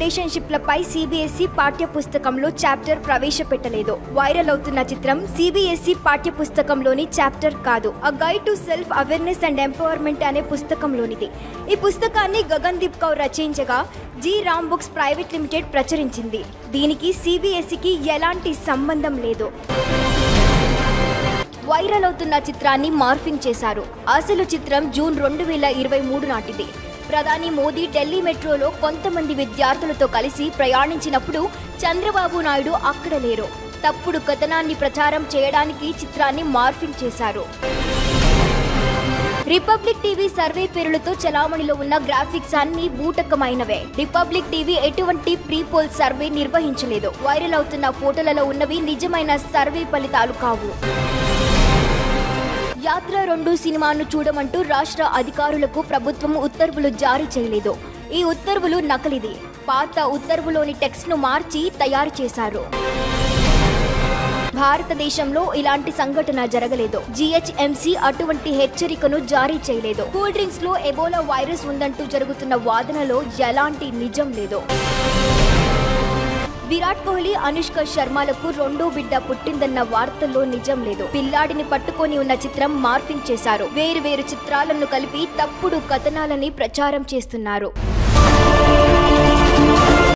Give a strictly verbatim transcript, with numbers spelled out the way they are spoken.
రిలేషన్షిప్లపై CBSE పాఠ్యపుస్తకంలో chapter ప్రవేశపెట్టలేదు. Viral అవుతున్న చిత్రం సిబిఎస్ఈ పాఠ్యపుస్తకంలోని చాప్టర్ కాదు. A guide to self awareness and empowerment అనే పుస్తకంలోనిది. ఈ పుస్తకాన్ని గగన్దీప్ కౌర్ రచయించగా G Ram books private limited ప్రచురించింది. దీనికి సిబిఎస్ఈకి ఎలాంటి సంబంధం లేదు. వైరల్ అవుతున్న చిత్రాన్ని మార్ఫింగ్ చేశారు. అసలు చిత్రం జూన్ రెండు వేల ఇరవై మూడు నాటిది. ప్రధాని మోదీ ఢిల్లీ మెట్రోలో కొంతమంది విద్యార్థులతో కలిసి ప్రయాణించినప్పుడు చంద్రబాబు నాయుడు అక్కడ లేరు. తప్పుడు కథనాన్ని ప్రచారం చేయడానికి చిత్రాన్ని మార్ఫింగ్ చేశారు. రిపబ్లిక్ టీవీ సర్వే పేరులతో చలామణిలో ఉన్న గ్రాఫిక్స్ అన్ని బూటకమైనవే. రిపబ్లిక్ టీవీ ఎటువంటి ప్రీపోల్ సర్వే నిర్వహించలేదు. వైరల్ అవుతున్న ఫోటోలలో ఉన్నవి నిజమైన సర్వే ఫలితాలు కావు. యాత్ర రెండు సినిమాను చూడమంటూ రాష్ట్ర అధికారులకు ప్రభుత్వం ఉత్తర్వులు జారీ చేయలేదు. ఈ ఉత్తర్వులు నకిలీది. పాత ఉత్తర్వులోని టెక్స్ట్ను మార్చి తయారు చేశారు. భారతదేశంలో ఇలాంటి సంఘటన జరగలేదు. జిహెచ్ఎంసీ అటువంటి హెచ్చరికను జారీ చేయలేదు. కూల్ డ్రింక్స్ లో ఎబోలా వైరస్ ఉందంటూ జరుగుతున్న వాదనలో ఎలాంటి నిజం లేదు. విరాట్ కోహ్లీ, అనుష్క శర్మలకు రెండో బిడ్డ పుట్టిందన్న వార్తల్లో నిజం లేదు. పిల్లాడిని పట్టుకొని ఉన్న చిత్రం మార్ఫింగ్ చేశారు. వేరు వేరు చిత్రాలను కలిపి తప్పుడు కథనాలని ప్రచారం చేస్తున్నారు.